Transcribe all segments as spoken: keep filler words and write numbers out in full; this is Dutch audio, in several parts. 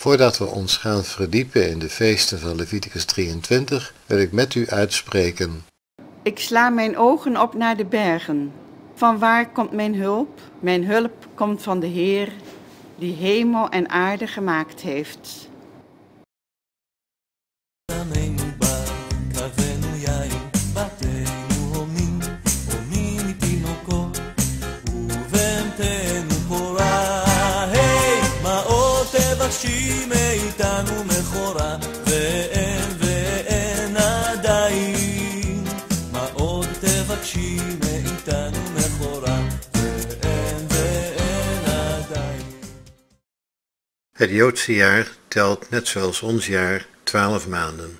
Voordat we ons gaan verdiepen in de feesten van Leviticus drieëntwintig, wil ik met u uitspreken. Ik sla mijn ogen op naar de bergen. Van waar komt mijn hulp? Mijn hulp komt van de Heer, die hemel en aarde gemaakt heeft. Het Joodse jaar telt, net zoals ons jaar, twaalf maanden.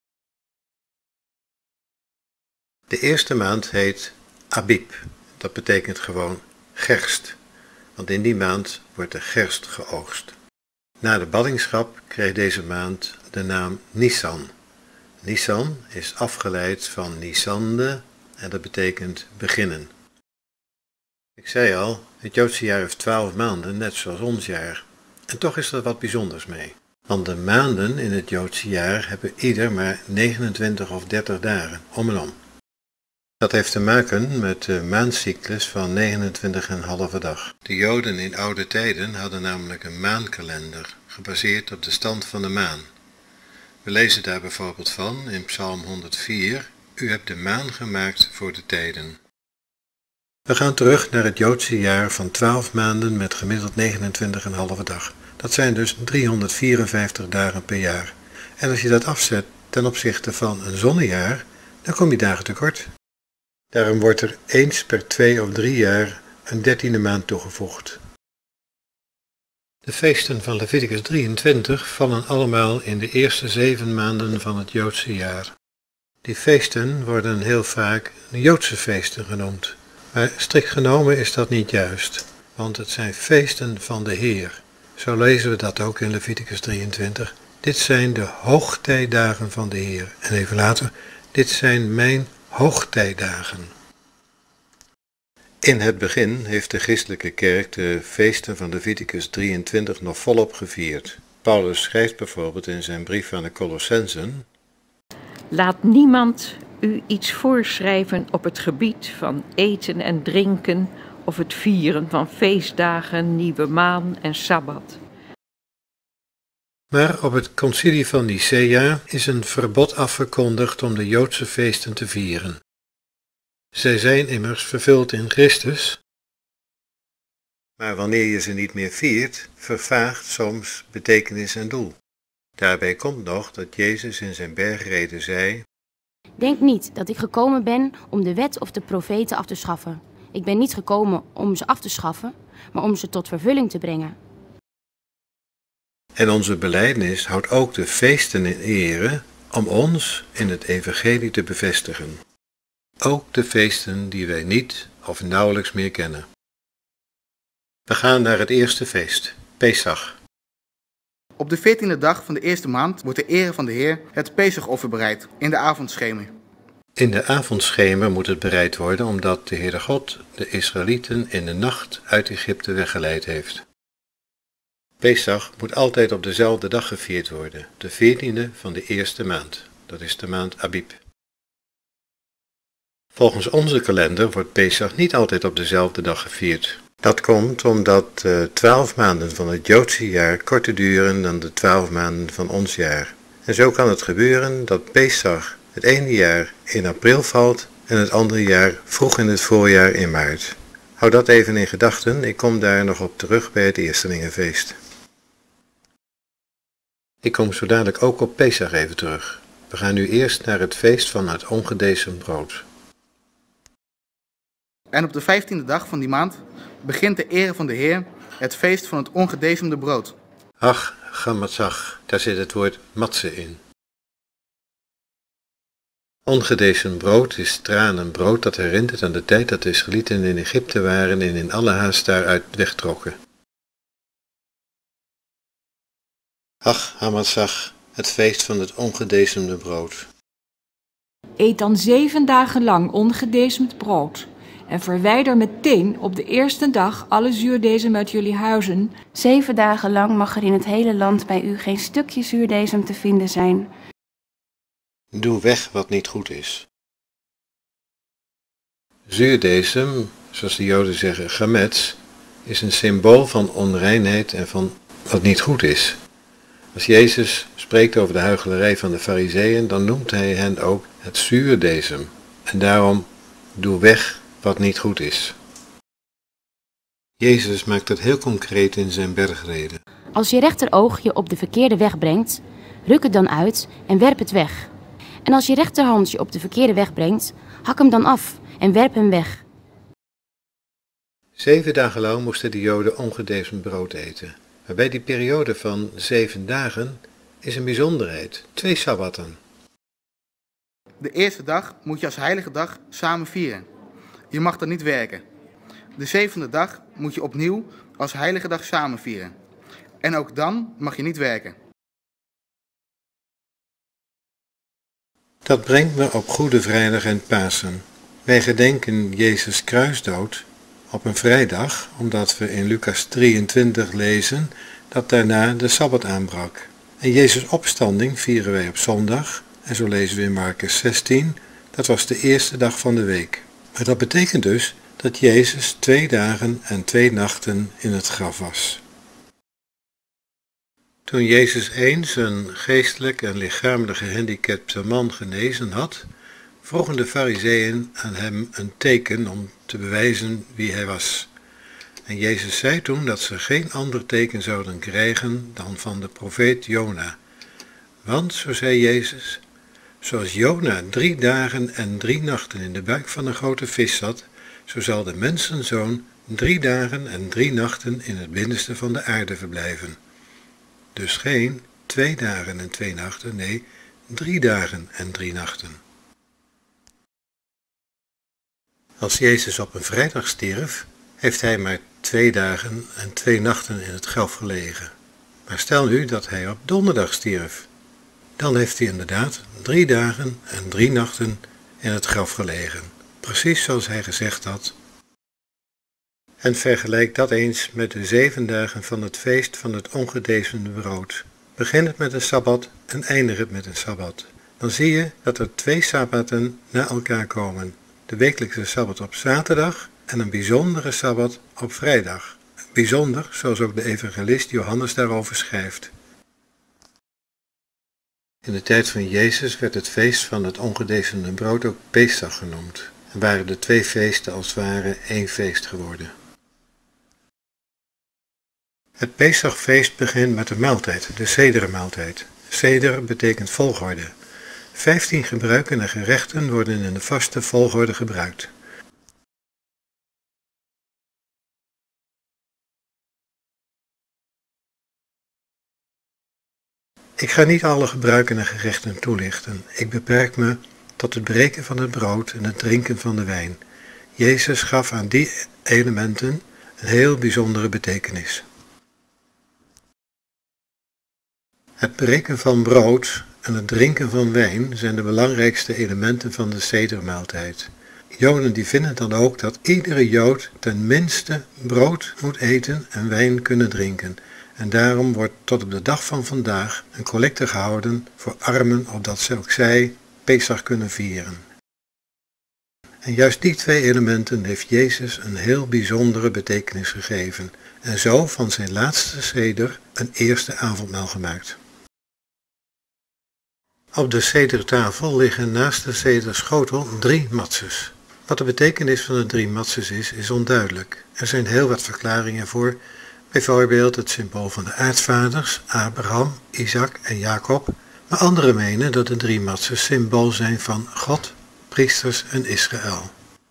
De eerste maand heet Abib, dat betekent gewoon gerst, want in die maand wordt de gerst geoogst. Na de ballingschap kreeg deze maand de naam Nisan. Nisan is afgeleid van Nisande en dat betekent beginnen. Ik zei al, het Joodse jaar heeft twaalf maanden, net zoals ons jaar. En toch is er wat bijzonders mee. Want de maanden in het Joodse jaar hebben ieder maar negenentwintig of dertig dagen, om en om. Dat heeft te maken met de maandcyclus van negenentwintig komma vijf dag. De Joden in oude tijden hadden namelijk een maankalender, gebaseerd op de stand van de maan. We lezen daar bijvoorbeeld van in Psalm honderdvier, u hebt de maan gemaakt voor de tijden. We gaan terug naar het Joodse jaar van twaalf maanden met gemiddeld negenentwintig komma vijf dag. Dat zijn dus driehonderdvierenvijftig dagen per jaar. En als je dat afzet ten opzichte van een zonnejaar, dan kom je dagen tekort. Daarom wordt er eens per twee of drie jaar een dertiende maand toegevoegd. De feesten van Leviticus drieëntwintig vallen allemaal in de eerste zeven maanden van het Joodse jaar. Die feesten worden heel vaak Joodse feesten genoemd. Maar strikt genomen is dat niet juist, want het zijn feesten van de Heer. Zo lezen we dat ook in Leviticus drieëntwintig. Dit zijn de hoogtijdagen van de Heer. En even later, dit zijn mijn hoogtijdagen. In het begin heeft de christelijke kerk de feesten van Leviticus drieëntwintig nog volop gevierd. Paulus schrijft bijvoorbeeld in zijn brief aan de Colossensen: Laat niemand u iets voorschrijven op het gebied van eten en drinken of het vieren van feestdagen, nieuwe maan en sabbat. Maar op het concilie van Nicea is een verbod afgekondigd om de Joodse feesten te vieren. Zij zijn immers vervuld in Christus. Maar wanneer je ze niet meer viert, vervaagt soms betekenis en doel. Daarbij komt nog dat Jezus in zijn bergrede zei: Denk niet dat ik gekomen ben om de wet of de profeten af te schaffen. Ik ben niet gekomen om ze af te schaffen, maar om ze tot vervulling te brengen. En onze belijdenis houdt ook de feesten in ere om ons in het evangelie te bevestigen. Ook de feesten die wij niet of nauwelijks meer kennen. We gaan naar het eerste feest, Pesach. Op de veertiende dag van de eerste maand wordt ter ere van de Heer het Pesachoffer bereid in de avondschemer. In de avondschemer moet het bereid worden omdat de Heere God de Israëlieten in de nacht uit Egypte weggeleid heeft. Pesach moet altijd op dezelfde dag gevierd worden, de veertiende van de eerste maand. Dat is de maand Abib. Volgens onze kalender wordt Pesach niet altijd op dezelfde dag gevierd. Dat komt omdat de twaalf maanden van het Joodse jaar korter duren dan de twaalf maanden van ons jaar. En zo kan het gebeuren dat Pesach het ene jaar in april valt en het andere jaar vroeg in het voorjaar in maart. Hou dat even in gedachten, ik kom daar nog op terug bij het Eerstelingenfeest. Ik kom zo dadelijk ook op Pesach even terug. We gaan nu eerst naar het feest van het ongedezemd brood. En op de vijftiende dag van die maand begint ter ere van de Heer het feest van het ongedezemde brood. Ach, Chamatzach, daar zit het woord matse in. Ongedezemd brood is tranenbrood dat herinnert aan de tijd dat de Israëlieten in Egypte waren en in alle haast daaruit wegtrokken. Ach, Hamatzach, het feest van het ongedezemde brood. Eet dan zeven dagen lang ongedezemd brood En verwijder meteen op de eerste dag alle zuurdesem uit jullie huizen. Zeven dagen lang mag er in het hele land bij u geen stukje zuurdesem te vinden zijn. Doe weg wat niet goed is. Zuurdesem, zoals de Joden zeggen, gamets, is een symbool van onreinheid en van wat niet goed is. Als Jezus spreekt over de huichelarij van de Farizeeën, dan noemt hij hen ook het zuurdesem. En daarom, doe weg wat niet goed is. Jezus maakt het heel concreet in zijn bergreden. Als je rechteroog je op de verkeerde weg brengt, ruk het dan uit en werp het weg. En als je rechterhand je op de verkeerde weg brengt, hak hem dan af en werp hem weg. Zeven dagen lang moesten de Joden ongedesem brood eten. Maar bij die periode van zeven dagen is een bijzonderheid, twee sabbatten. De eerste dag moet je als heilige dag samen vieren. Je mag dan niet werken. De zevende dag moet je opnieuw als heilige dag samen vieren. En ook dan mag je niet werken. Dat brengt me op Goede Vrijdag en Pasen. Wij gedenken Jezus' kruisdood op een vrijdag, omdat we in Lucas drieëntwintig lezen dat daarna de Sabbat aanbrak. En Jezus' opstanding vieren wij op zondag, en zo lezen we in Marcus zestien, dat was de eerste dag van de week. Maar dat betekent dus dat Jezus twee dagen en twee nachten in het graf was. Toen Jezus eens een geestelijk en lichamelijk gehandicapte man genezen had, vroegen de Farizeeën aan hem een teken om te bewijzen wie hij was. En Jezus zei toen dat ze geen ander teken zouden krijgen dan van de profeet Jona. Want, zo zei Jezus, zoals Jona drie dagen en drie nachten in de buik van een grote vis zat, zo zal de mensenzoon drie dagen en drie nachten in het binnenste van de aarde verblijven. Dus geen twee dagen en twee nachten, nee, drie dagen en drie nachten. Als Jezus op een vrijdag stierf, heeft hij maar twee dagen en twee nachten in het graf gelegen. Maar stel nu dat hij op donderdag stierf. Dan heeft hij inderdaad drie dagen en drie nachten in het graf gelegen. Precies zoals hij gezegd had. En vergelijk dat eens met de zeven dagen van het feest van het ongedezemde brood. Begin het met een sabbat en eindig het met een sabbat. Dan zie je dat er twee sabbatten na elkaar komen. De wekelijkse sabbat op zaterdag en een bijzondere sabbat op vrijdag. Bijzonder, zoals ook de evangelist Johannes daarover schrijft. In de tijd van Jezus werd het feest van het ongedezemde brood ook Pesach genoemd. En waren de twee feesten als het ware één feest geworden. Het Pesachfeest begint met de maaltijd, de sedermaaltijd. Seder betekent volgorde. Vijftien gebruiken en gerechten worden in de vaste volgorde gebruikt. Ik ga niet alle gebruiken en gerechten toelichten. Ik beperk me tot het breken van het brood en het drinken van de wijn. Jezus gaf aan die elementen een heel bijzondere betekenis. Het breken van brood en het drinken van wijn zijn de belangrijkste elementen van de sedermaaltijd. Joden die vinden dan ook dat iedere Jood ten minste brood moet eten en wijn kunnen drinken. En daarom wordt tot op de dag van vandaag een collecte gehouden voor armen, opdat ze ook zij Pesach kunnen vieren. En juist die twee elementen heeft Jezus een heel bijzondere betekenis gegeven en zo van zijn laatste seder een eerste avondmaal gemaakt. Op de sedertafel liggen naast de sederschotel drie matzes. Wat de betekenis van de drie matzes is, is onduidelijk. Er zijn heel wat verklaringen voor, bijvoorbeeld het symbool van de aartsvaders, Abraham, Isaac en Jacob, maar anderen menen dat de drie matzes symbool zijn van God, priesters en Israël.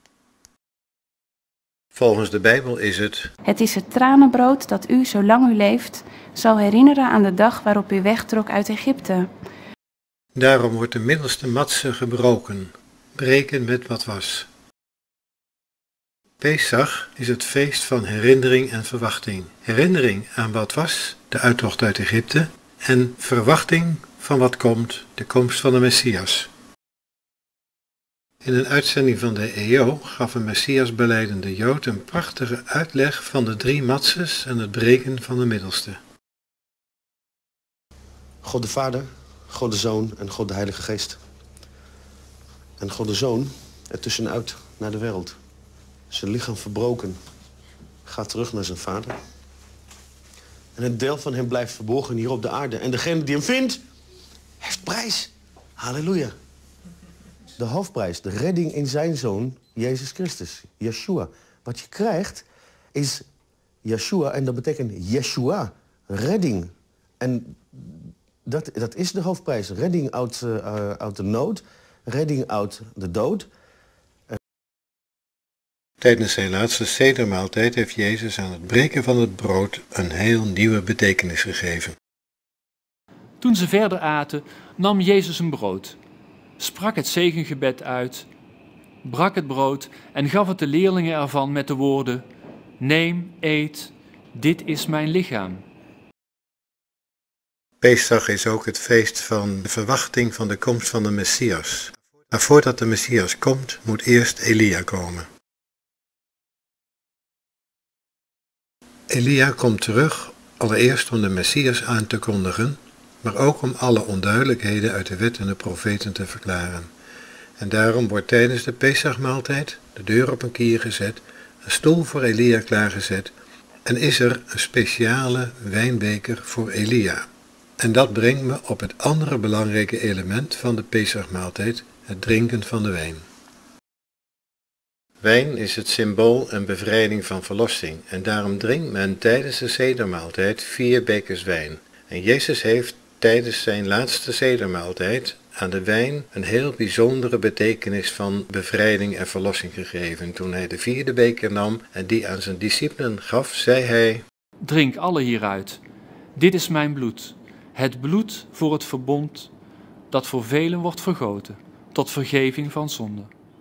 Volgens de Bijbel is het: Het is het tranenbrood dat u, zolang u leeft, zal herinneren aan de dag waarop u wegtrok uit Egypte. Daarom wordt de middelste matse gebroken, breken met wat was. Pesach is het feest van herinnering en verwachting. Herinnering aan wat was, de uittocht uit Egypte, en verwachting van wat komt, de komst van de Messias. In een uitzending van de E O gaf een Messiasbelijdende Jood een prachtige uitleg van de drie matzes en het breken van de middelste. God de Vader, God de Zoon en God de Heilige Geest. En God de Zoon ertussenuit naar de wereld. Zijn lichaam verbroken, gaat terug naar zijn Vader. En een deel van hem blijft verborgen hier op de aarde. En degene die hem vindt, heeft prijs. Halleluja. De hoofdprijs, de redding in zijn Zoon, Jezus Christus, Yeshua. Wat je krijgt is Yeshua en dat betekent Yeshua, redding. En dat, dat is de hoofdprijs. Redding uit, uh, uit de nood, redding uit de dood. Tijdens zijn laatste sedermaaltijd heeft Jezus aan het breken van het brood een heel nieuwe betekenis gegeven. Toen ze verder aten, nam Jezus een brood, sprak het zegengebed uit, brak het brood en gaf het de leerlingen ervan met de woorden: Neem, eet, dit is mijn lichaam. Pesach is ook het feest van de verwachting van de komst van de Messias. Maar voordat de Messias komt, moet eerst Elia komen. Elia komt terug, allereerst om de Messias aan te kondigen, maar ook om alle onduidelijkheden uit de wet en de profeten te verklaren. En daarom wordt tijdens de Pesachmaaltijd de deur op een kier gezet, een stoel voor Elia klaargezet en is er een speciale wijnbeker voor Elia. En dat brengt me op het andere belangrijke element van de Pesachmaaltijd, het drinken van de wijn. Wijn is het symbool en bevrijding van verlossing en daarom drinkt men tijdens de sedermaaltijd vier bekers wijn. En Jezus heeft tijdens zijn laatste sedermaaltijd aan de wijn een heel bijzondere betekenis van bevrijding en verlossing gegeven. Toen hij de vierde beker nam en die aan zijn discipelen gaf, zei hij: Drink alle hieruit. Dit is mijn bloed, het bloed voor het verbond dat voor velen wordt vergoten, tot vergeving van zonde.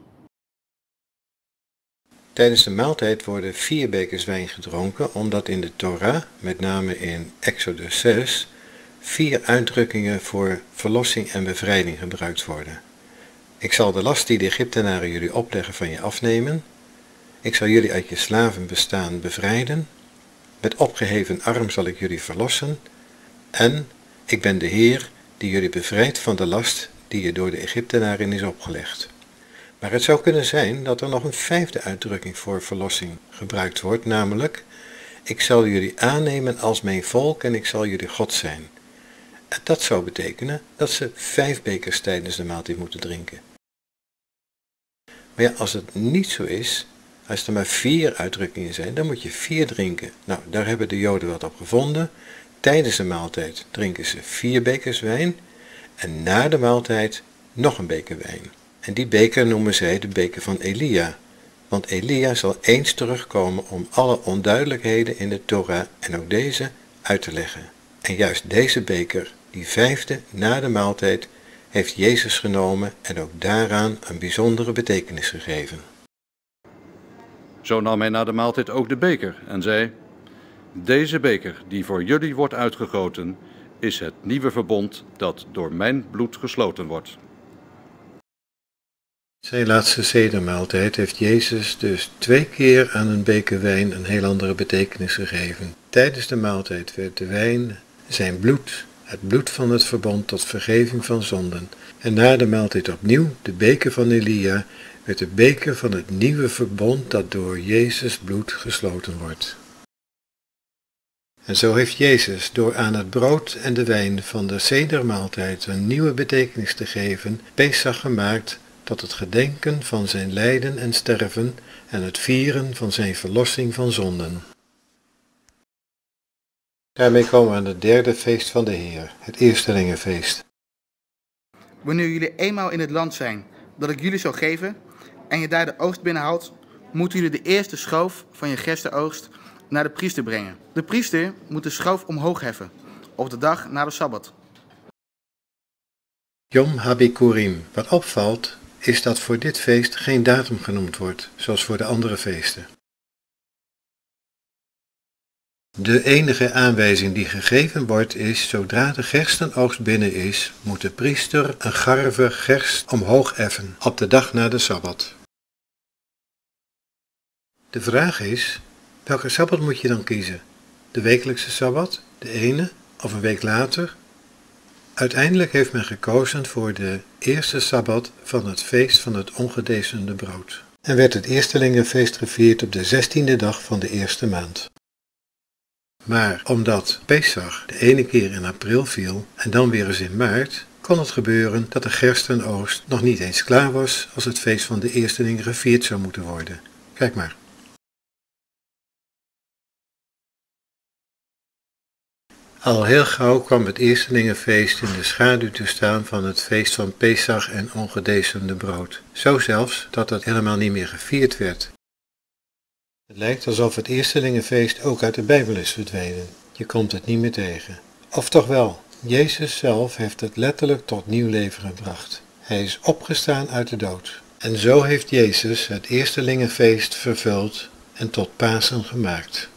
Tijdens de maaltijd worden vier bekers wijn gedronken, omdat in de Torah, met name in Exodus zes, vier uitdrukkingen voor verlossing en bevrijding gebruikt worden. Ik zal de last die de Egyptenaren jullie opleggen van je afnemen. Ik zal jullie uit je slavenbestaan bevrijden. Met opgeheven arm zal ik jullie verlossen. En ik ben de Heer die jullie bevrijdt van de last die je door de Egyptenaren is opgelegd. Maar het zou kunnen zijn dat er nog een vijfde uitdrukking voor verlossing gebruikt wordt, namelijk: ik zal jullie aannemen als mijn volk en ik zal jullie God zijn. En dat zou betekenen dat ze vijf bekers tijdens de maaltijd moeten drinken. Maar ja, als het niet zo is, als er maar vier uitdrukkingen zijn, dan moet je vier drinken. Nou, daar hebben de Joden wat op gevonden. Tijdens de maaltijd drinken ze vier bekers wijn en na de maaltijd nog een beker wijn. En die beker noemen zij de beker van Elia, want Elia zal eens terugkomen om alle onduidelijkheden in de Torah en ook deze uit te leggen. En juist deze beker, die vijfde na de maaltijd, heeft Jezus genomen en ook daaraan een bijzondere betekenis gegeven. Zo nam hij na de maaltijd ook de beker en zei: Deze beker die voor jullie wordt uitgegoten, is het nieuwe verbond dat door mijn bloed gesloten wordt. Zijn laatste sedermaaltijd heeft Jezus dus twee keer aan een beker wijn een heel andere betekenis gegeven. Tijdens de maaltijd werd de wijn zijn bloed, het bloed van het verbond tot vergeving van zonden. En na de maaltijd opnieuw de beker van Elia, werd de beker van het nieuwe verbond dat door Jezus bloed gesloten wordt. En zo heeft Jezus door aan het brood en de wijn van de sedermaaltijd een nieuwe betekenis te geven, Pesach gemaakt tot het gedenken van zijn lijden en sterven en het vieren van zijn verlossing van zonden. Daarmee komen we aan het derde feest van de Heer, het Eerstelingenfeest. Wanneer jullie eenmaal in het land zijn dat ik jullie zal geven en je daar de oogst binnenhaalt, moeten jullie de eerste schoof van je gerstenoogst naar de priester brengen. De priester moet de schoof omhoog heffen op de dag na de Sabbat. Yom HaBikurim. Wat opvalt is dat voor dit feest geen datum genoemd wordt, zoals voor de andere feesten. De enige aanwijzing die gegeven wordt is, zodra de gerstenoogst binnen is, moet de priester een garve gerst omhoog effen op de dag na de Sabbat. De vraag is, welke Sabbat moet je dan kiezen? De wekelijkse Sabbat, de ene of een week later? Uiteindelijk heeft men gekozen voor de eerste Sabbat van het feest van het ongedezende brood. En werd het Eerstelingenfeest gevierd op de zestiende dag van de eerste maand. Maar omdat Pesach de ene keer in april viel en dan weer eens in maart, kon het gebeuren dat de gerstenoogst nog niet eens klaar was als het feest van de Eerstelingen gevierd zou moeten worden. Kijk maar. Al heel gauw kwam het Eerstelingenfeest in de schaduw te staan van het feest van Pesach en ongedezende brood. Zo zelfs dat het helemaal niet meer gevierd werd. Het lijkt alsof het Eerstelingenfeest ook uit de Bijbel is verdwenen. Je komt het niet meer tegen. Of toch wel, Jezus zelf heeft het letterlijk tot nieuw leven gebracht. Hij is opgestaan uit de dood. En zo heeft Jezus het Eerstelingenfeest vervuld en tot Pasen gemaakt.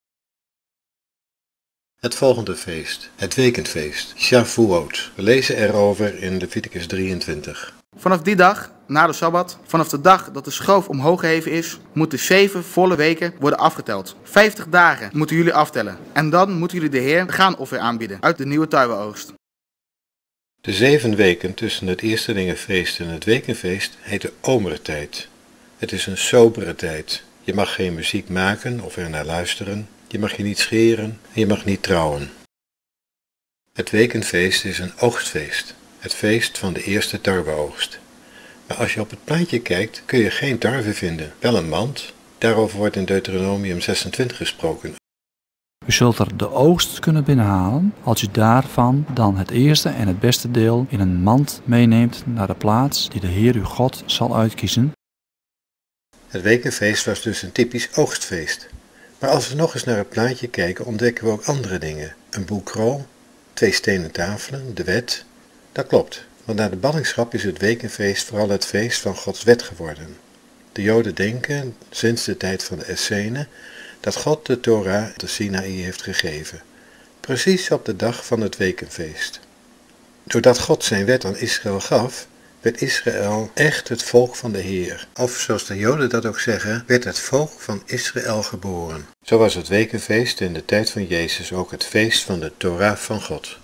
Het volgende feest, het wekenfeest, Shavuot. We lezen erover in Leviticus drieëntwintig. Vanaf die dag, na de Sabbat, vanaf de dag dat de schoof omhoog geheven is, moeten zeven volle weken worden afgeteld. Vijftig dagen moeten jullie aftellen. En dan moeten jullie de Heer een graanoffer aanbieden uit de nieuwe tarweoogst. De zeven weken tussen het Eerstelingenfeest en het wekenfeest heten Omertijd. Het is een sobere tijd. Je mag geen muziek maken of er naar luisteren. Je mag je niet scheren en je mag niet trouwen. Het wekenfeest is een oogstfeest, het feest van de eerste tarweoogst. Maar als je op het plaatje kijkt, kun je geen tarwe vinden, wel een mand. Daarover wordt in Deuteronomium zesentwintig gesproken. U zult er de oogst kunnen binnenhalen als u daarvan dan het eerste en het beste deel in een mand meeneemt naar de plaats die de Heer uw God zal uitkiezen. Het wekenfeest was dus een typisch oogstfeest. Maar als we nog eens naar het plaatje kijken, ontdekken we ook andere dingen. Een boekrol, twee stenen tafelen, de wet. Dat klopt, want na de ballingschap is het wekenfeest vooral het feest van Gods wet geworden. De Joden denken, sinds de tijd van de Essenen, dat God de Torah de Sinaï heeft gegeven. Precies op de dag van het wekenfeest. Doordat God zijn wet aan Israël gaf, werd Israël echt het volk van de Heer. Of zoals de Joden dat ook zeggen, werd het volk van Israël geboren. Zo was het wekenfeest in de tijd van Jezus ook het feest van de Torah van God.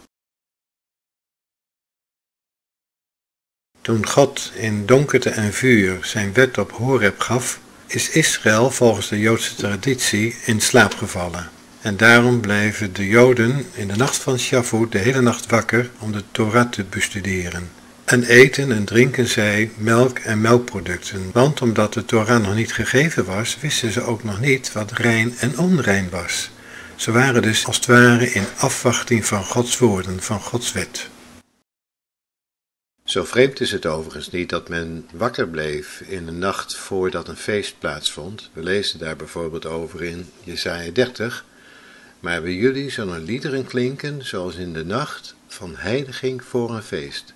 Toen God in donkerte en vuur zijn wet op Horeb gaf, is Israël volgens de Joodse traditie in slaap gevallen. En daarom blijven de Joden in de nacht van Shavuot de hele nacht wakker om de Torah te bestuderen. En eten en drinken zij melk en melkproducten, want omdat de Torah nog niet gegeven was, wisten ze ook nog niet wat rein en onrein was. Ze waren dus als het ware in afwachting van Gods woorden, van Gods wet. Zo vreemd is het overigens niet dat men wakker bleef in de nacht voordat een feest plaatsvond. We lezen daar bijvoorbeeld over in Jesaja dertig. Maar bij jullie zullen liederen klinken zoals in de nacht van heiliging voor een feest.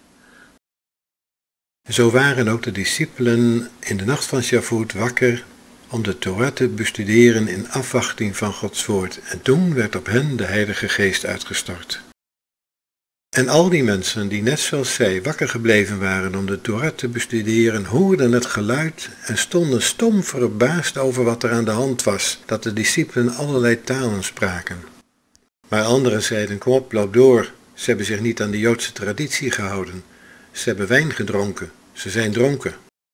Zo waren ook de discipelen in de nacht van Shavuot wakker om de Torah te bestuderen in afwachting van Gods woord. En toen werd op hen de Heilige Geest uitgestort. En al die mensen die net zoals zij wakker gebleven waren om de Torah te bestuderen, hoorden het geluid en stonden stom verbaasd over wat er aan de hand was, dat de discipelen allerlei talen spraken. Maar anderen zeiden, kom op, loop door, ze hebben zich niet aan de Joodse traditie gehouden. Ze hebben wijn gedronken, ze zijn dronken.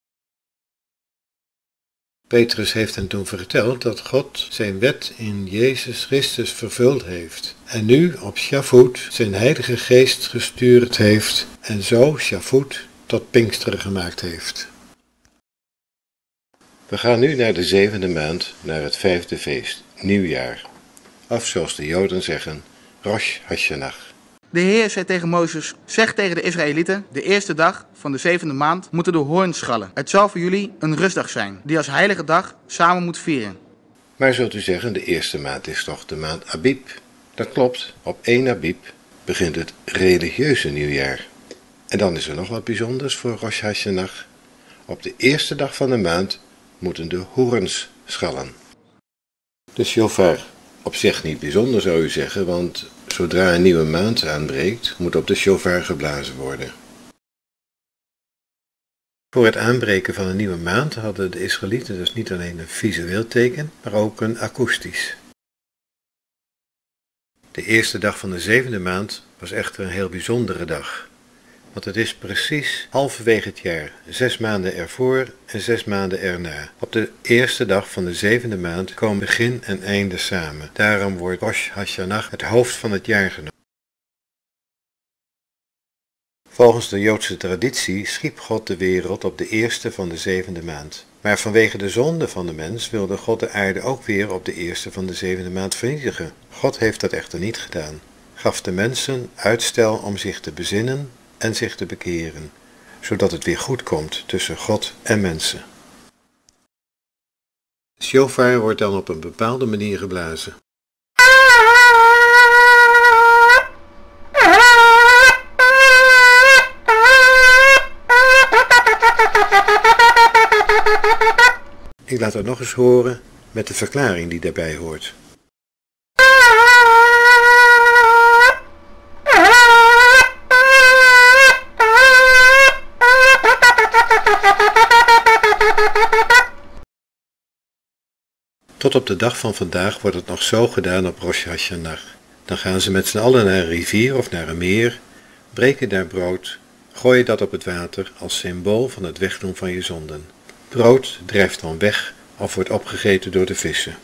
Petrus heeft hen toen verteld dat God zijn wet in Jezus Christus vervuld heeft. En nu op Shavuot zijn Heilige Geest gestuurd heeft en zo Shavuot tot Pinksteren gemaakt heeft. We gaan nu naar de zevende maand, naar het vijfde feest, nieuwjaar. Of zoals de Joden zeggen, Rosh Hashanah. De Heer zei tegen Mozes, zeg tegen de Israëlieten, de eerste dag van de zevende maand moeten de hoorns schallen. Het zal voor jullie een rustdag zijn, die als heilige dag samen moet vieren. Maar zult u zeggen, de eerste maand is toch de maand Abib? Dat klopt, op één Abib begint het religieuze nieuwjaar. En dan is er nog wat bijzonders voor Rosh Hashanah. Op de eerste dag van de maand moeten de hoorns schallen. De shofar, Op zich niet bijzonder zou u zeggen, want zodra een nieuwe maand aanbreekt, moet op de shofar geblazen worden. Voor het aanbreken van een nieuwe maand hadden de Israëlieten dus niet alleen een visueel teken, maar ook een akoestisch. De eerste dag van de zevende maand was echter een heel bijzondere dag, want het is precies halverwege het jaar, zes maanden ervoor en zes maanden erna. Op de eerste dag van de zevende maand komen begin en einde samen. Daarom wordt Rosh Hashanah het hoofd van het jaar genoemd. Volgens de Joodse traditie schiep God de wereld op de eerste van de zevende maand. Maar vanwege de zonde van de mens wilde God de aarde ook weer op de eerste van de zevende maand vernietigen. God heeft dat echter niet gedaan. Gaf de mensen uitstel om zich te bezinnen en zich te bekeren, zodat het weer goed komt tussen God en mensen. De shofar wordt dan op een bepaalde manier geblazen. Ik laat het nog eens horen met de verklaring die daarbij hoort. Tot op de dag van vandaag wordt het nog zo gedaan op Rosh Hashanah. Dan gaan ze met z'n allen naar een rivier of naar een meer, breken daar brood, gooien dat op het water als symbool van het wegdoen van je zonden. Brood drijft dan weg of wordt opgegeten door de vissen.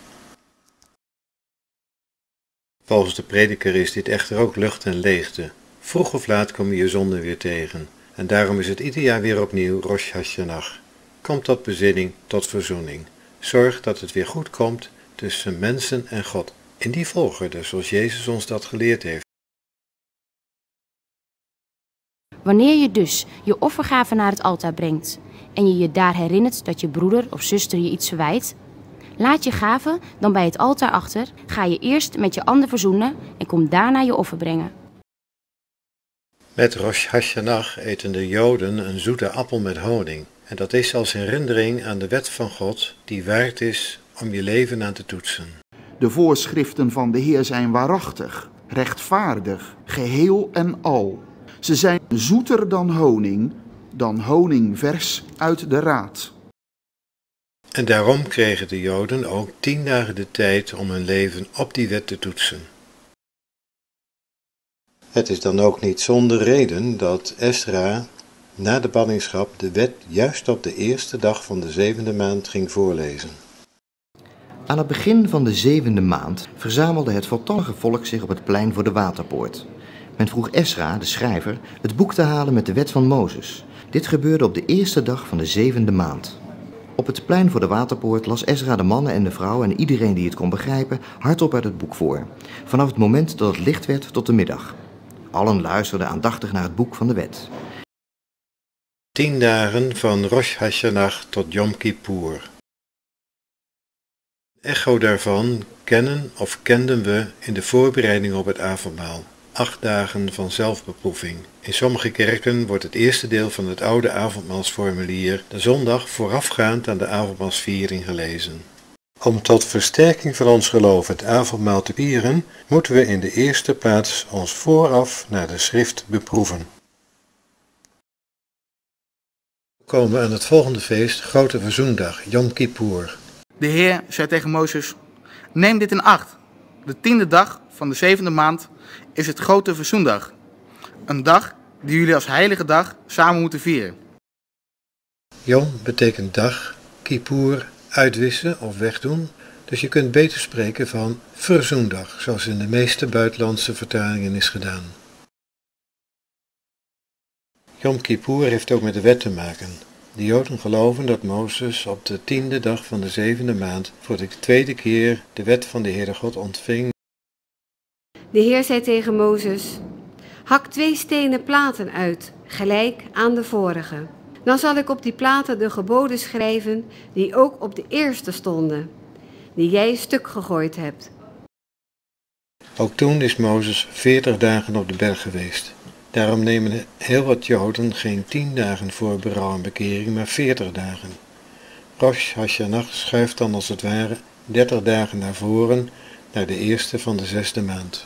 Volgens de prediker is dit echter ook lucht en leegte. Vroeg of laat kom je je zonden weer tegen. En daarom is het ieder jaar weer opnieuw Rosh Hashanah. Kom tot bezinning, tot verzoening. Zorg dat het weer goed komt tussen mensen en God. In die volgorde, zoals Jezus ons dat geleerd heeft. Wanneer je dus je offergave naar het altaar brengt en je je daar herinnert dat je broeder of zuster je iets verwijt, laat je gave dan bij het altaar achter, ga je eerst met je ander verzoenen en kom daarna je offer brengen. Met Rosh Hashanah eten de Joden een zoete appel met honing. En dat is als herinnering aan de wet van God die waard is om je leven aan te toetsen. De voorschriften van de Heer zijn waarachtig, rechtvaardig, geheel en al. Ze zijn zoeter dan honing, dan honing vers uit de raad. En daarom kregen de Joden ook tien dagen de tijd om hun leven op die wet te toetsen. Het is dan ook niet zonder reden dat Esra na de ballingschap de wet juist op de eerste dag van de zevende maand ging voorlezen. Aan het begin van de zevende maand verzamelde het voltallige volk zich op het plein voor de waterpoort. Men vroeg Esra, de schrijver, het boek te halen met de wet van Mozes. Dit gebeurde op de eerste dag van de zevende maand. Op het plein voor de waterpoort las Esra de mannen en de vrouwen en iedereen die het kon begrijpen hardop uit het boek voor, vanaf het moment dat het licht werd tot de middag. Allen luisterden aandachtig naar het boek van de wet. Tien dagen van Rosh Hashanah tot Yom Kippur. Echo daarvan kennen of kenden we in de voorbereiding op het avondmaal. Acht dagen van zelfbeproeving. In sommige kerken wordt het eerste deel van het oude avondmaalsformulier de zondag voorafgaand aan de avondmaalsviering gelezen. Om tot versterking van ons geloof het avondmaal te vieren, moeten we in de eerste plaats ons vooraf naar de schrift beproeven. We komen aan het volgende feest, Grote Verzoendag, Yom Kippur. De Heer zei tegen Mozes: neem dit in acht. De tiende dag van de zevende maand is het Grote Verzoendag. Een dag die jullie als heilige dag samen moeten vieren. Yom betekent dag, Kippur, uitwissen of wegdoen. Dus je kunt beter spreken van Verzoendag, zoals in de meeste buitenlandse vertalingen is gedaan. Yom Kippur heeft ook met de wet te maken. De Joden geloven dat Mozes op de tiende dag van de zevende maand voor de tweede keer de wet van de Heere God ontving. De Heer zei tegen Mozes: hak twee stenen platen uit, gelijk aan de vorige. Dan zal ik op die platen de geboden schrijven die ook op de eerste stonden, die jij stuk gegooid hebt. Ook toen is Mozes veertig dagen op de berg geweest. Daarom nemen heel wat Joden geen tien dagen voor berouw en bekering, maar veertig dagen. Rosh Hashanah schuift dan als het ware dertig dagen naar voren, naar de eerste van de zesde maand.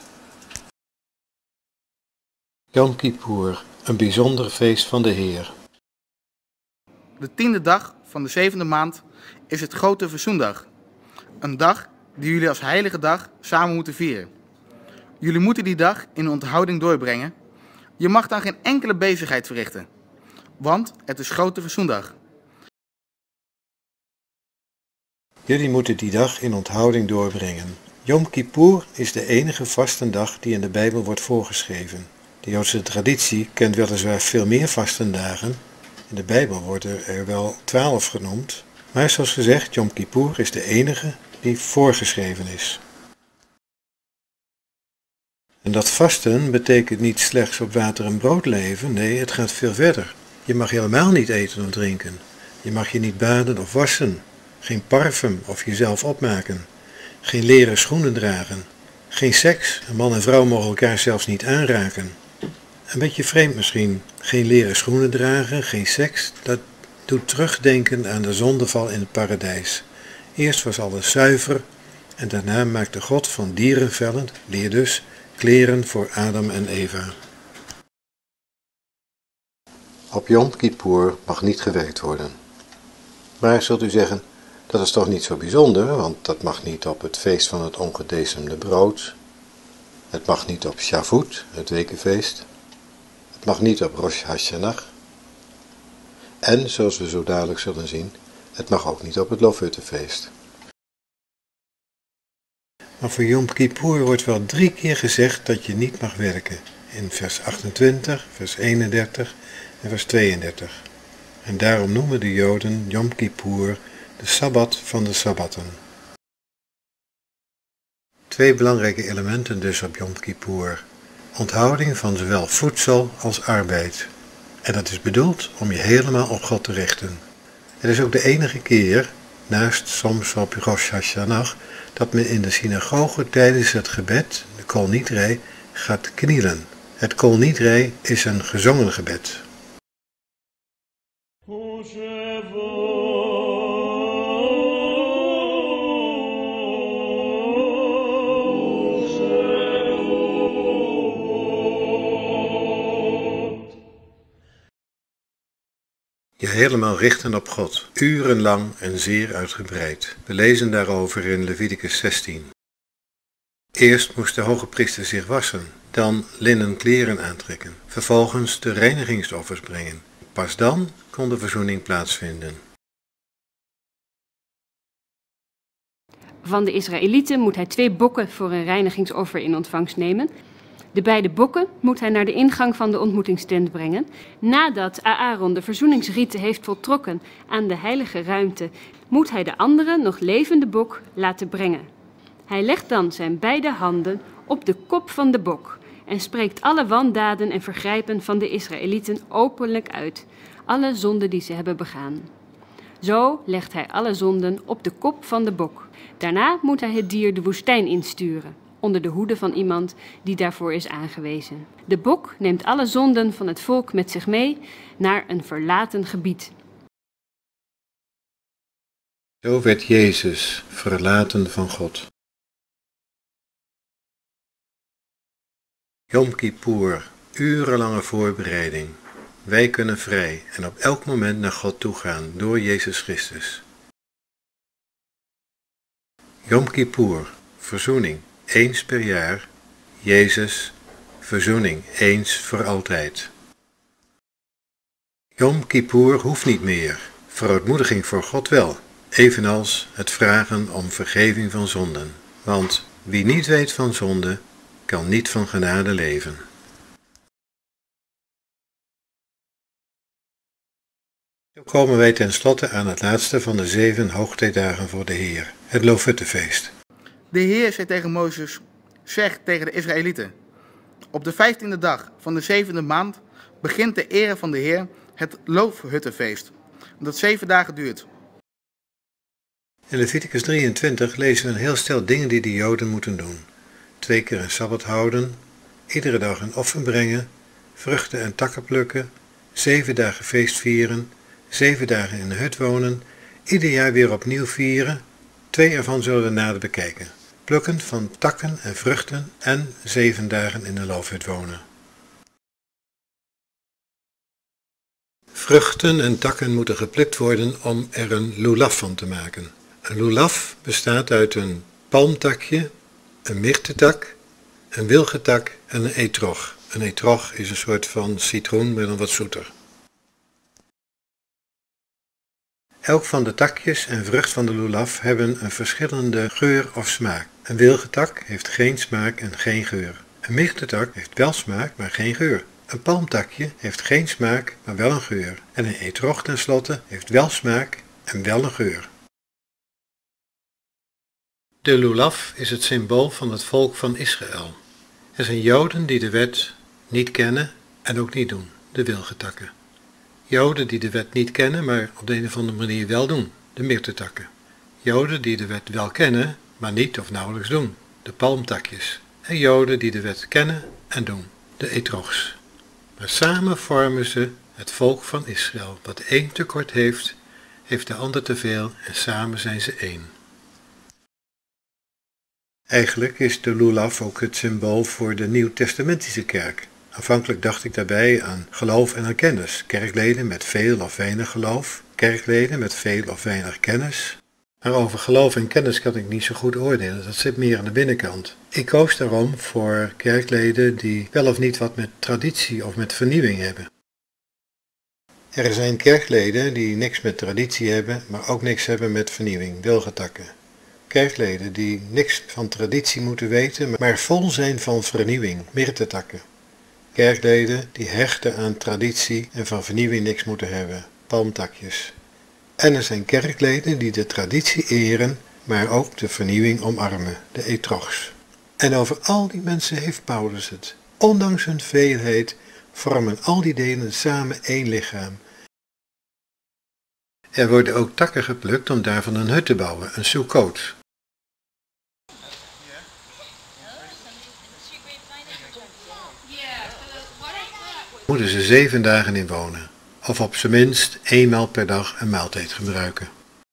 Yom Kippur, een bijzonder feest van de Heer. De tiende dag van de zevende maand is het grote verzoendag. Een dag die jullie als heilige dag samen moeten vieren. Jullie moeten die dag in onthouding doorbrengen. Je mag dan geen enkele bezigheid verrichten, want het is grote verzoendag. Jullie moeten die dag in onthouding doorbrengen. Yom Kippur is de enige vastendag die in de Bijbel wordt voorgeschreven. De Joodse traditie kent weliswaar veel meer vastendagen. In de Bijbel worden er wel twaalf genoemd. Maar zoals gezegd, Yom Kippur is de enige die voorgeschreven is. En dat vasten betekent niet slechts op water en brood leven, nee, het gaat veel verder. Je mag helemaal niet eten of drinken. Je mag je niet baden of wassen. Geen parfum of jezelf opmaken. Geen leren schoenen dragen. Geen seks. Een man en vrouw mogen elkaar zelfs niet aanraken. Een beetje vreemd misschien. Geen leren schoenen dragen, geen seks. Dat doet terugdenken aan de zondeval in het paradijs. Eerst was alles zuiver en daarna maakte God van dierenvellen, leer dus, kleren voor Adam en Eva. Op Yom Kippur mag niet gewerkt worden. Maar zult u zeggen, dat is toch niet zo bijzonder, want dat mag niet op het feest van het ongedecemde brood. Het mag niet op Shavuot, het wekenfeest. Het mag niet op Rosh Hashanah. En, zoals we zo dadelijk zullen zien, het mag ook niet op het Loofhuttenfeest. Maar voor Yom Kippur wordt wel drie keer gezegd dat je niet mag werken. In vers achtentwintig, vers eenendertig en vers tweeëndertig. En daarom noemen de Joden Yom Kippur de Sabbat van de Sabbatten. Twee belangrijke elementen dus op Yom Kippur. Onthouding van zowel voedsel als arbeid. En dat is bedoeld om je helemaal op God te richten. Het is ook de enige keer, naast soms op Rosh Hashanah, dat men in de synagoge tijdens het gebed, de Kol Nidrei, gaat knielen. Het Kol Nidrei is een gezongen gebed. Je helemaal richten op God, urenlang en zeer uitgebreid. We lezen daarover in Leviticus zestien. Eerst moest de hoge priester zich wassen, dan linnen kleren aantrekken, vervolgens de reinigingsoffers brengen. Pas dan kon de verzoening plaatsvinden. Van de Israëlieten moet hij twee bokken voor een reinigingsoffer in ontvangst nemen. De beide bokken moet hij naar de ingang van de ontmoetingstent brengen. Nadat Aaron de verzoeningsrite heeft voltrokken aan de heilige ruimte, moet hij de andere nog levende bok laten brengen. Hij legt dan zijn beide handen op de kop van de bok en spreekt alle wandaden en vergrijpen van de Israëlieten openlijk uit, alle zonden die ze hebben begaan. Zo legt hij alle zonden op de kop van de bok. Daarna moet hij het dier de woestijn insturen, onder de hoede van iemand die daarvoor is aangewezen. De bok neemt alle zonden van het volk met zich mee naar een verlaten gebied. Zo werd Jezus verlaten van God. Yom Kippur, urenlange voorbereiding. Wij kunnen vrij en op elk moment naar God toe gaan door Jezus Christus. Yom Kippur, verzoening, eens per jaar. Jezus, verzoening, eens voor altijd. Yom Kippur hoeft niet meer, verootmoediging voor God wel, evenals het vragen om vergeving van zonden. Want wie niet weet van zonde, kan niet van genade leven. Zo komen wij tenslotte aan het laatste van de zeven hoogtijdagen voor de Heer, het Loofhuttenfeest. De Heer zei tegen Mozes, zeg tegen de Israëlieten, op de vijftiende dag van de zevende maand begint de ere van de Heer het Loofhuttenfeest, dat zeven dagen duurt. In Leviticus drieëntwintig lezen we een heel stel dingen die de Joden moeten doen. Twee keer een sabbat houden, iedere dag een offer brengen, vruchten en takken plukken, zeven dagen feest vieren, zeven dagen in een hut wonen, ieder jaar weer opnieuw vieren. Twee ervan zullen we nader bekijken. plukken van takken en vruchten en zeven dagen in de loofhut wonen. Vruchten en takken moeten geplukt worden om er een lulaf van te maken. Een lulaf bestaat uit een palmtakje, een myrtetak, een wilgetak en een etrog. Een etrog is een soort van citroen, maar dan wat zoeter. Elk van de takjes en vrucht van de lulaf hebben een verschillende geur of smaak. Een wilgetak heeft geen smaak en geen geur. Een myrtetak heeft wel smaak, maar geen geur. Een palmtakje heeft geen smaak, maar wel een geur. En een etrog tenslotte heeft wel smaak en wel een geur. De lulaf is het symbool van het volk van Israël. Er zijn Joden die de wet niet kennen en ook niet doen, de wilgetakken. Joden die de wet niet kennen, maar op de een of andere manier wel doen, de myrtetakken. Joden die de wet wel kennen, maar niet of nauwelijks doen, de palmtakjes. En Joden die de wet kennen en doen, de etrogs. Maar samen vormen ze het volk van Israël. Wat de een tekort heeft, heeft de ander te veel en samen zijn ze één. Eigenlijk is de lulaf ook het symbool voor de Nieuw-Testamentische kerk. Aanvankelijk dacht ik daarbij aan geloof en aan kennis. Kerkleden met veel of weinig geloof, kerkleden met veel of weinig kennis. Maar over geloof en kennis kan ik niet zo goed oordelen, dat zit meer aan de binnenkant. Ik koos daarom voor kerkleden die wel of niet wat met traditie of met vernieuwing hebben. Er zijn kerkleden die niks met traditie hebben, maar ook niks hebben met vernieuwing, wilgetakken. Kerkleden die niks van traditie moeten weten, maar vol zijn van vernieuwing, myrtetakken. Kerkleden die hechten aan traditie en van vernieuwing niks moeten hebben, palmtakjes. En er zijn kerkleden die de traditie eren, maar ook de vernieuwing omarmen, de etrogs. En over al die mensen heeft Paulus het. Ondanks hun veelheid vormen al die delen samen één lichaam. Er worden ook takken geplukt om daarvan een hut te bouwen, een sukkot. Moeten ze zeven dagen in wonen, of op zijn minst eenmaal per dag een maaltijd gebruiken.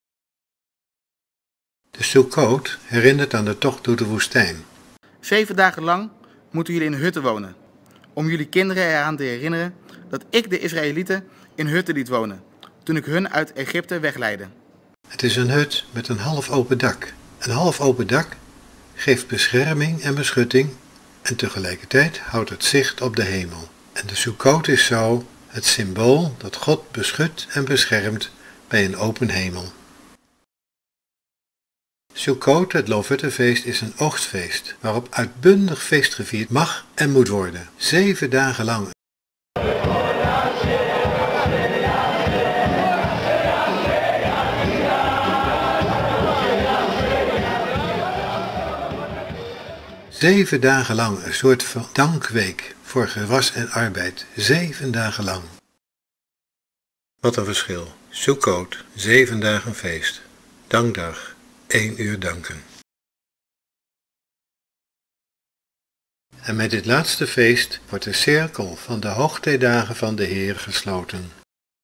De sukkot herinnert aan de tocht door de woestijn. Zeven dagen lang moeten jullie in hutten wonen, om jullie kinderen eraan te herinneren dat ik de Israëlieten in hutten liet wonen, toen ik hun uit Egypte wegleidde. Het is een hut met een half open dak. Een half open dak geeft bescherming en beschutting en tegelijkertijd houdt het zicht op de hemel. En de sukkot is zo het symbool dat God beschut en beschermt bij een open hemel. Sukkot, het Loofhuttenfeest, is een oogstfeest waarop uitbundig feest gevierd mag en moet worden. Zeven dagen lang. Zeven dagen lang een soort van dankweek voor gewas en arbeid. Zeven dagen lang. Wat een verschil. Sukkot, zeven dagen feest. Dankdag, één uur danken. En met dit laatste feest wordt de cirkel van de hoogtijdagen van de Heer gesloten.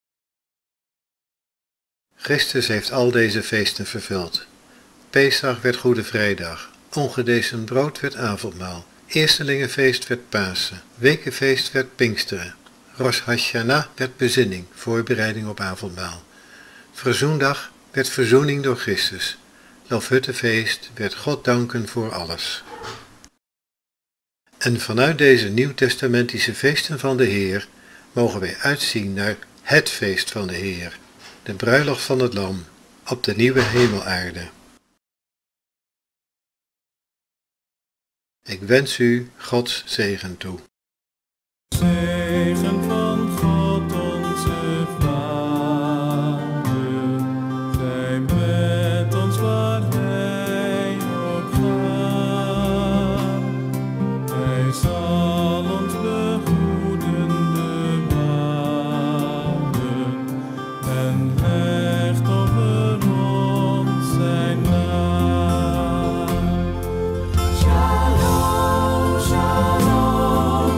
Christus heeft al deze feesten vervuld. Pesach werd Goede Vrijdag. Ongedeesend brood werd avondmaal. Eerstelingenfeest werd Pasen. Wekenfeest werd Pinksteren. Rosh Hashanah werd bezinning, voorbereiding op avondmaal. Verzoendag werd verzoening door Christus. Loofhuttenfeest werd God danken voor alles. En vanuit deze nieuwtestamentische feesten van de Heer mogen wij uitzien naar het feest van de Heer, de bruiloft van het Lam, op de nieuwe hemelaarde. Ik wens u Gods zegen toe. Zegen van God onze Vader, zij met ons waar Hij ook gaat. Hij zal ons behoeden, bewaren en hecht over ons zijn naam. Shalom, shalom.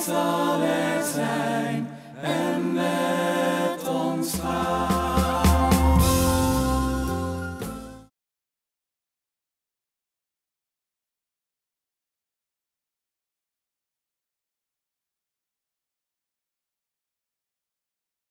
Isa